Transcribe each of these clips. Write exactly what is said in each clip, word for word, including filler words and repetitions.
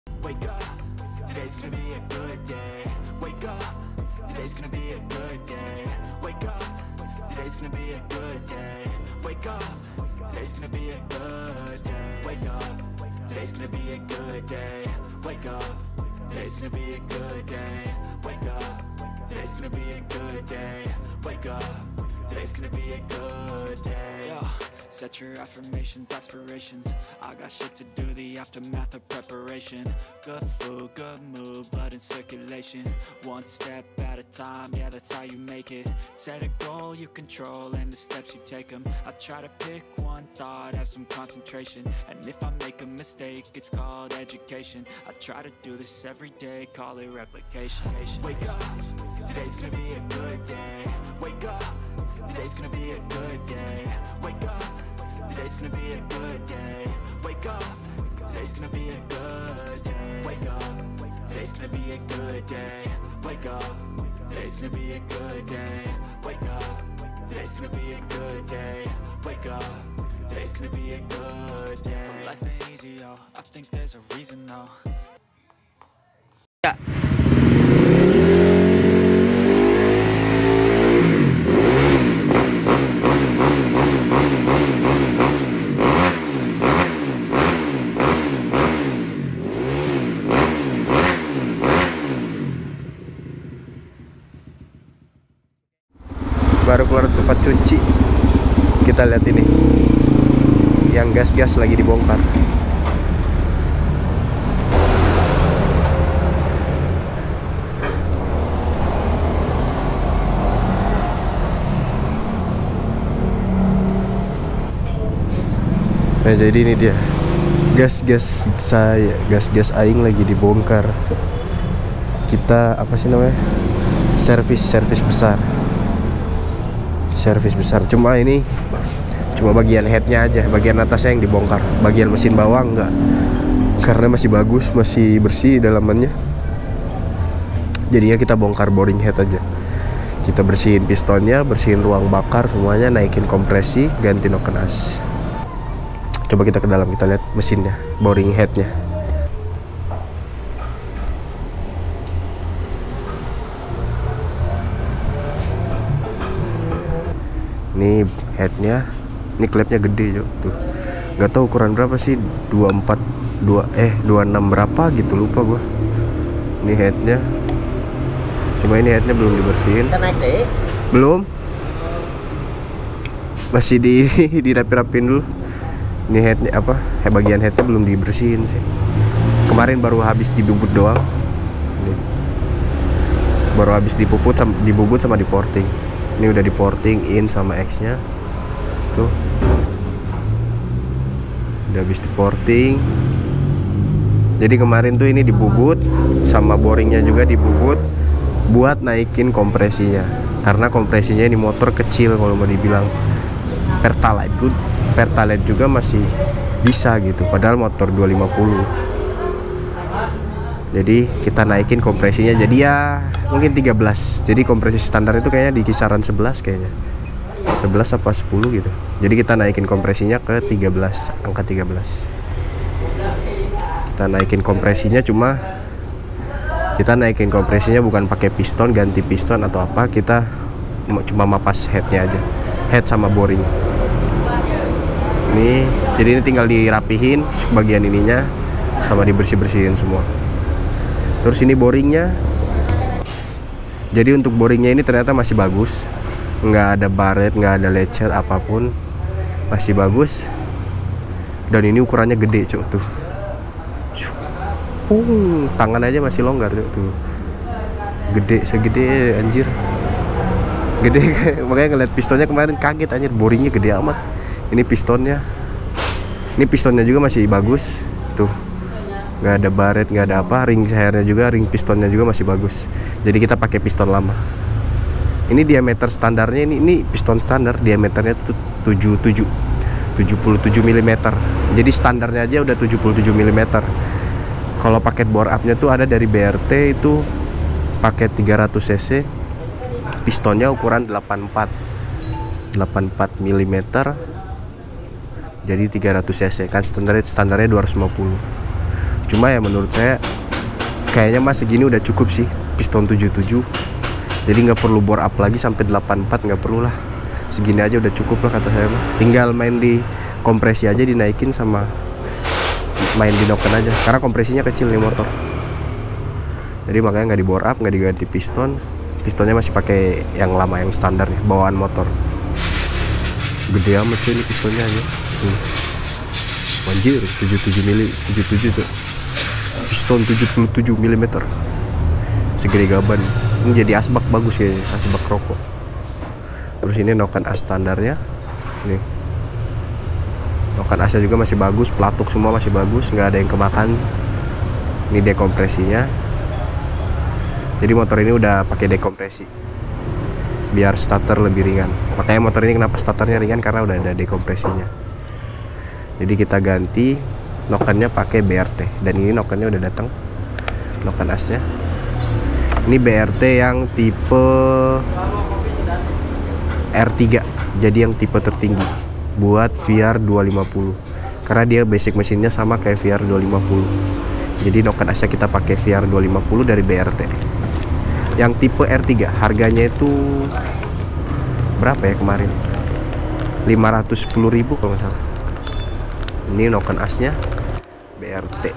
Wake up, today's gonna be a good day. Wake up, today's gonna be a good day. Wake up, today's gonna be a good day. Wake up, today's gonna be a good day. Wake up, today's gonna be a good day. Wake up, today's gonna be a good day. Wake up, today's gonna be a good day. Wake up, today's gonna be a good day. Yo, set your affirmations, aspirations. I got shit to do, the aftermath of preparation. Good food, good mood, blood in circulation. One step at a time, yeah, that's how you make it. Set a goal you control and the steps you take them. I try to pick one thought, have some concentration. And if I make a mistake, it's called education. I try to do this every day, call it replication. Wake up, today's gonna be a good day. Wake up, today's gonna be a good day. Wake up, today's gonna be a good day. Wake up, today's gonna be a good day. Wake up, today's gonna be a good day. Wake up, today's gonna be a good day. Wake up, today's gonna be a good day. Wake up, today's gonna be a good day. So life ain't easy, yo. I think there's a reason though. Ya. Baru keluar tempat cuci, kita lihat ini yang gas-gas lagi dibongkar. Nah, jadi ini dia gas-gas saya, gas-gas aing lagi dibongkar. Kita apa sih namanya? Servis, servis besar. Servis besar, cuma ini cuma bagian headnya aja, bagian atasnya yang dibongkar, bagian mesin bawah enggak, karena masih bagus, masih bersih dalamannya. Jadinya kita bongkar boring head aja, kita bersihin pistonnya, bersihin ruang bakar semuanya, naikin kompresi, ganti noken as. Coba kita ke dalam, kita lihat mesinnya, boring headnya. Ini headnya, ini klepnya gede, Jok. Tuh, nggak tahu ukuran berapa sih, dua puluh empat, dua eh dua puluh enam berapa gitu, lupa gua. Ini headnya, cuma ini headnya belum dibersihin. Belum, masih di dirapi-rapin dulu. Ini headnya apa? He, bagian headnya belum dibersihin sih. Kemarin baru habis dibubut doang. Ini. Baru habis dipuput, sama, dibubut sama diporting. Ini udah diporting in sama X-nya. Tuh. Udah habis diporting. Jadi kemarin tuh ini dibubut sama boringnya juga dibubut buat naikin kompresinya. Karena kompresinya ini motor kecil kalau mau dibilang. Pertalite good, Pertalite juga masih bisa gitu. Padahal motor dua lima nol. Jadi kita naikin kompresinya jadi ya mungkin tiga belas. Jadi kompresi standar itu kayaknya di kisaran sebelas kayaknya. sebelas apa sepuluh gitu. Jadi kita naikin kompresinya ke tiga belas, angka tiga belas. Kita naikin kompresinya cuma kita naikin kompresinya bukan pakai piston, ganti piston atau apa, kita cuma mapas headnya aja. Head sama boring. Ini jadi ini tinggal dirapihin bagian ininya sama dibersih-bersihin semua. Terus ini boringnya. Jadi untuk boringnya ini ternyata masih bagus, nggak ada baret, nggak ada lecet apapun, masih bagus. Dan ini ukurannya gede, Cuk, tuh. Pung, tangan aja masih longgar, Cuk, tuh. Gede, segede anjir. Gede, makanya ngeliat pistonnya kemarin kaget anjir, boringnya gede amat. Ini pistonnya. Ini pistonnya juga masih bagus, tuh. Nggak ada baret, nggak ada apa, ring sehernya juga, ring pistonnya juga masih bagus. Jadi kita pakai piston lama. Ini diameter standarnya, ini ini piston standar, diameternya tuh tujuh puluh tujuh tujuh puluh tujuh milimeter. Jadi standarnya aja udah tujuh puluh tujuh milimeter. Kalau paket bore up-nya tuh ada dari B R T itu paket tiga ratus cc. Pistonnya ukuran delapan puluh empat milimeter. Jadi tiga ratus cc kan standarnya standarnya dua ratus lima puluh. Cuma ya menurut saya kayaknya mas segini udah cukup sih piston tujuh puluh tujuh. Jadi nggak perlu bore up lagi sampai delapan puluh empat, nggak perlu lah. Segini aja udah cukup lah kata saya mah. Tinggal main di kompresi aja, dinaikin sama main di noken aja. Karena kompresinya kecil nih motor. Jadi makanya nggak di bore up, nggak diganti piston. Pistonnya masih pakai yang lama, yang standar ya, bawaan motor. Gede amat sih ini pistonnya aja. Hmm. Anjir, tujuh puluh tujuh mili, tujuh puluh tujuh tuh. Piston tujuh puluh tujuh milimeter. Segede gaban. Ini jadi asbak bagus ya, asbak rokok. Terus ini noken as standarnya. Nih. Noken asnya juga masih bagus, pelatuk semua masih bagus, nggak ada yang kemakan. Ini dekompresinya. Jadi motor ini udah pakai dekompresi. Biar starter lebih ringan. Makanya motor ini kenapa starternya ringan, karena udah ada dekompresinya. Jadi kita ganti nokennya pakai B R T, dan ini nokennya udah datang, noken asnya. Ini B R T yang tipe R tiga, jadi yang tipe tertinggi buat V R dua lima nol, karena dia basic mesinnya sama kayak V R dua lima nol. Jadi noken asnya kita pakai V R dua lima nol dari B R T. Yang tipe R tiga harganya itu berapa ya kemarin? lima ratus sepuluh ribu kalau nggak salah. Ini noken asnya B R T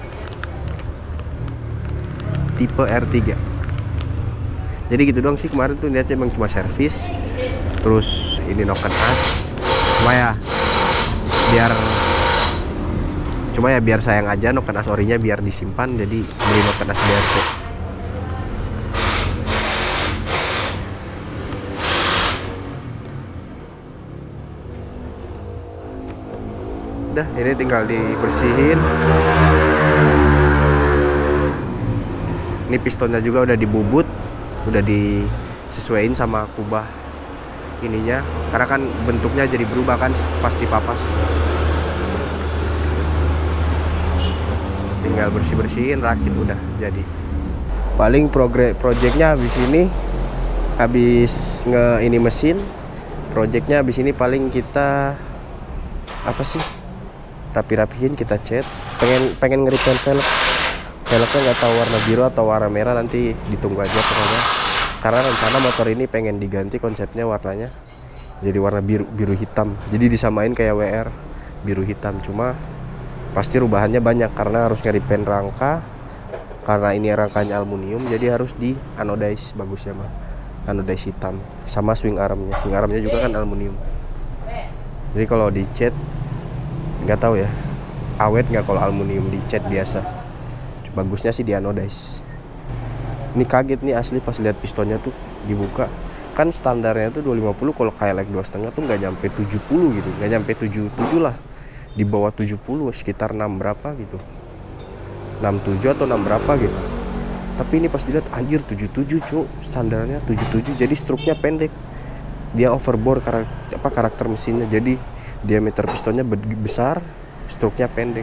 tipe R tiga. Jadi gitu doang sih kemarin tuh, niatnya emang cuma servis. Terus ini noken as, cuma ya biar cuma ya biar sayang aja noken as orinya biar disimpan, jadi beli noken as B R T. Udah, ini tinggal dibersihin. Ini pistonnya juga udah dibubut, udah disesuaiin sama kubah ininya, karena kan bentuknya jadi berubah kan pas dipapas. Tinggal bersih-bersihin, rakit, udah jadi. Paling progres projectnya habis ini, habis nge ini mesin, projectnya habis ini paling kita apa sih? Rapi-rapihin, kita cat. Pengen pengen nge-repaint velg. Velgnya nggak tahu warna biru atau warna merah, nanti ditunggu aja pokoknya. Karena rencana motor ini pengen diganti konsepnya warnanya jadi warna biru biru hitam. Jadi disamain kayak W R biru hitam. Cuma pasti rubahannya banyak karena harus nge-repaint rangka. Karena ini rangkanya aluminium, jadi harus di anodize bagusnya mah. Anodize hitam. Sama swing armnya. Swing armnya juga kan aluminium. Jadi kalau dicat nggak tahu ya awet nggak kalau aluminium dicat biasa. Bagusnya sih di anodize. Ini kaget nih asli pas lihat pistonnya tuh dibuka. Kan standarnya tuh dua lima nol, kalau kayak like dua koma lima tuh nggak nyampe tujuh puluh gitu, nggak nyampe tujuh puluh tujuh lah, di bawah tujuh puluh, sekitar enam berapa gitu, enam puluh tujuh atau enam berapa gitu. Tapi ini pas dilihat anjir tujuh puluh tujuh cuk, standarnya tujuh puluh tujuh. Jadi struknya pendek, dia overbore karakter, apa karakter mesinnya. Jadi diameter pistonnya besar, struknya pendek.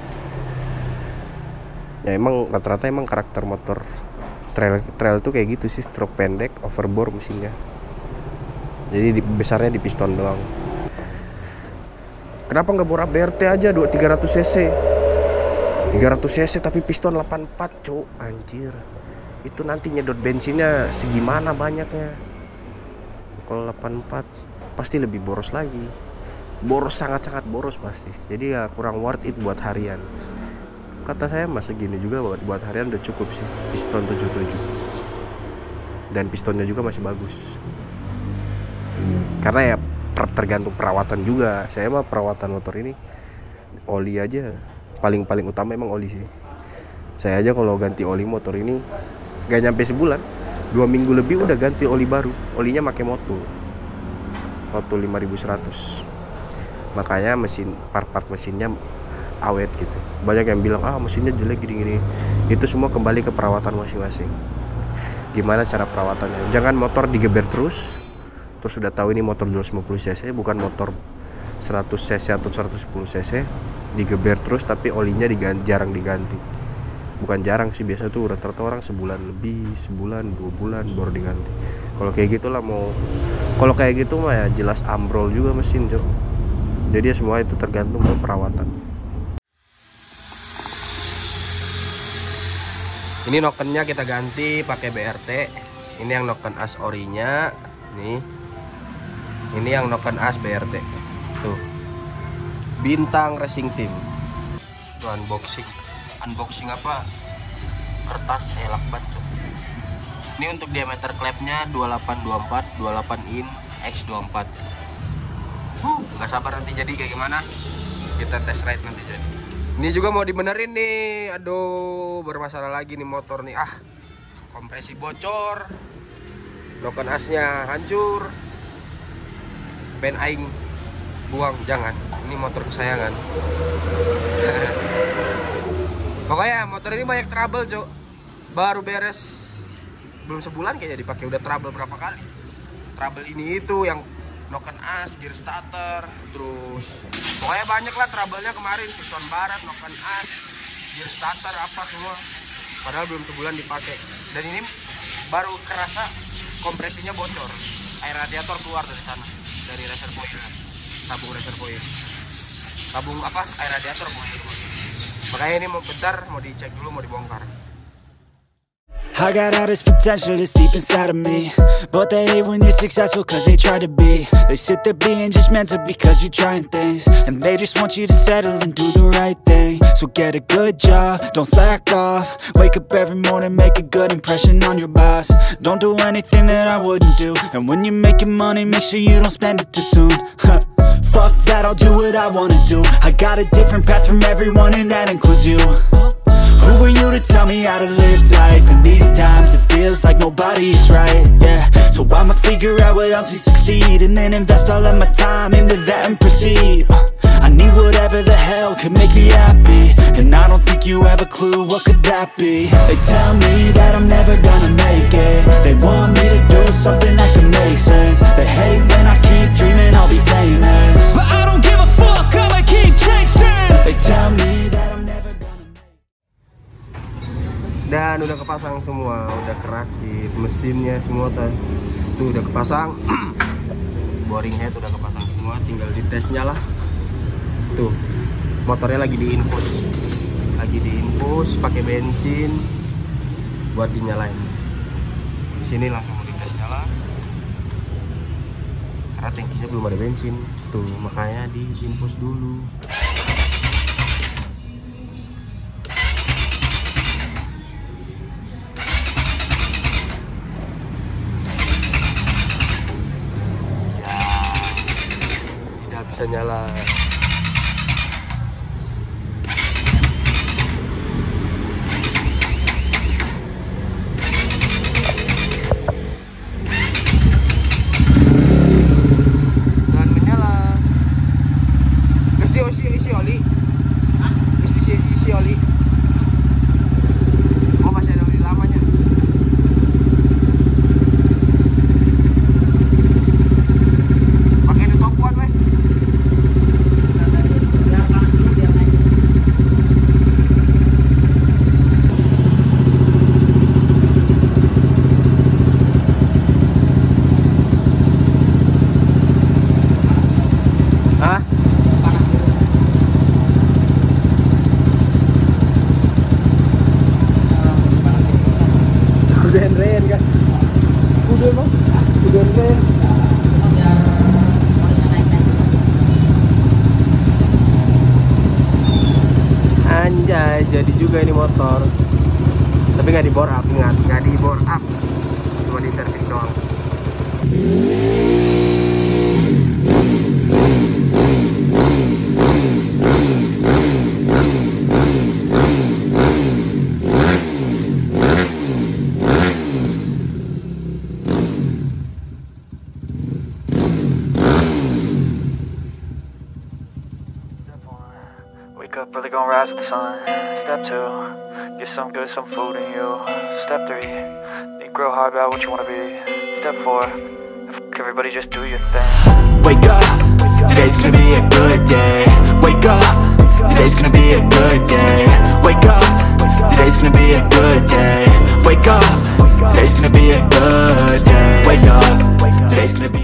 Ya emang rata-rata emang karakter motor trail trail tuh kayak gitu sih, stroke pendek, overbore mesinnya. Jadi di, besarnya di piston doang. Kenapa nggak bore up B R T aja tiga ratus cc? tiga ratus cc tapi piston delapan puluh empat cuk, anjir. Itu nanti nyedot bensinnya segimana banyaknya. Kalau delapan puluh empat pasti lebih boros lagi. Boros, sangat-sangat boros pasti. Jadi ya kurang worth it buat harian. Kata saya mas segini juga buat, buat harian udah cukup sih. Piston tujuh puluh tujuh. Dan pistonnya juga masih bagus. Karena ya tergantung perawatan juga. Saya mah perawatan motor ini oli aja paling-paling utama emang oli sih. Saya aja kalau ganti oli motor ini gak nyampe sebulan, dua minggu lebih udah ganti oli baru. Olinya pakai Motul Motul lima ribu seratus. Makanya mesin part-part mesinnya awet gitu. Banyak yang bilang ah mesinnya jelek gini-gini. Itu semua kembali ke perawatan masing-masing. Gimana cara perawatannya? Jangan motor digeber terus. Terus sudah tahu ini motor dua ratus lima puluh cc, bukan motor seratus cc atau seratus sepuluh cc, digeber terus tapi olinya diganti, jarang diganti. Bukan jarang sih, biasa tuh rata-rata orang sebulan lebih, sebulan, dua bulan baru diganti. Kalau kayak gitulah mau, kalau kayak gitu mah ya jelas ambrol juga mesin tuh. Jadi ya semua itu tergantung ke perawatan. Ini nokennya kita ganti pakai B R T. Ini yang noken as orinya. Nih. Ini yang noken as B R T. Tuh. Bintang Racing Team. Tuh unboxing. Unboxing apa? Kertas elak banget. Ini untuk diameter klepnya dua puluh delapan dua puluh empat, dua puluh delapan in X dua puluh empat. Huh, nggak sabar nanti jadi kayak gimana? Kita test ride nanti jadi. Ini juga mau dibenerin nih. Aduh, bermasalah lagi nih motor nih. Ah, kompresi bocor. Noken asnya hancur. Ben aing buang, jangan. Ini motor kesayangan. Pokoknya motor ini banyak trouble, Cok. Baru beres belum sebulan kayaknya dipakai udah trouble berapa kali. Trouble ini itu yang noken as, gear starter, terus pokoknya banyak lah trouble-nya kemarin. Piston barat, noken as, gear starter apa semua. Padahal belum sebulan dipakai. Dan ini baru kerasa kompresinya bocor. Air radiator keluar dari sana, dari reservoir, tabung reservoir. Tabung apa? Air radiator keluar. Makanya ini mau bentar mau dicek dulu, mau dibongkar. I got all this potential that's deep inside of me, but they hate when you're successful cause they try to be. They sit there being judgmental because you're trying things, and they just want you to settle and do the right thing. So get a good job, don't slack off. Wake up every morning, make a good impression on your boss. Don't do anything that I wouldn't do, and when you're making money, make sure you don't spend it too soon. Fuck that, I'll do what I wanna do. I got a different path from everyone and that includes you. Who are you to tell me how to live life? In these times it feels like nobody is right, yeah. So I'ma figure out what else we succeed, and then invest all of my time into that and proceed. I need whatever the hell could make me happy, and I don't think you have a clue what could that be. They tell me that I'm never gonna make it. They want me to do something that can make sense. They hate when I keep dreaming I'll be famous, but I don't give a fuck, I'ma keep chasing. They tell me that I'm never gonna. Dan udah kepasang semua, udah kerakit, mesinnya semua tuh udah kepasang. Boring head udah kepasang semua, tinggal ditesnya lah. Tuh, motornya lagi diinfus, lagi diinfus pakai bensin buat dinyalain. Di sini langsung mau dites nyala, karena tangkinya belum ada bensin. Tuh, makanya diinfus dulu. Bisa nyala. Dan menyala. Terus diisi isi oli. Isi isi, isi oli. Oh, masih ada oli lamanya. Pakai di top one, weh. Udah ren kan? Udah bang? Udah ren. Anjay, jadi juga ini motor. Tapi nggak di bore up, nggak nggak di bore up, cuma di servis doang. Wake up early, gonna rise with the sun. Step two, get some good, some food in you. Step three, think real hard about what you wanna be. Step four, fuck everybody, just do your thing. Wake up, today's gonna be a good day. Wake up, today's gonna be a good day. Wake up, today's gonna be a good day. Wake up, today's gonna be a good day. Wake up, today's gonna be